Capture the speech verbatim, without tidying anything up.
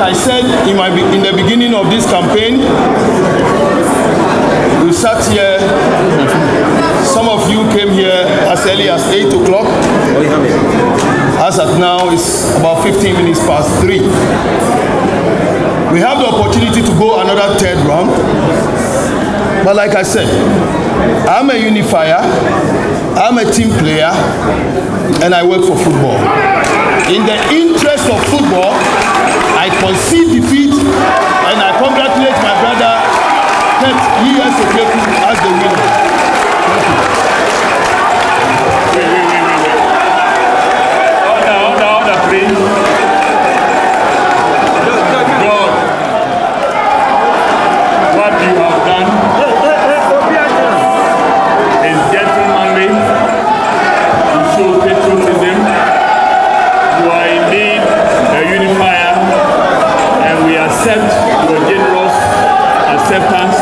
I said in, my, in the beginning of this campaign, we sat here, some of you came here as early as eight o'clock. As at now, it's about fifteen minutes past three. We have the opportunity to go another third round. But like I said, I'm a unifier, I'm a team player, and I work for football. In the interest of football, I concede defeat, and I congratulate my brother, Kurt Okraku, as the winner. Thank you. Wait, wait, wait, wait, wait. Order, order, order, please. God, what you have done is gentlemanly. You show patriotism. You are indeed a unifier, and we accept your generous acceptance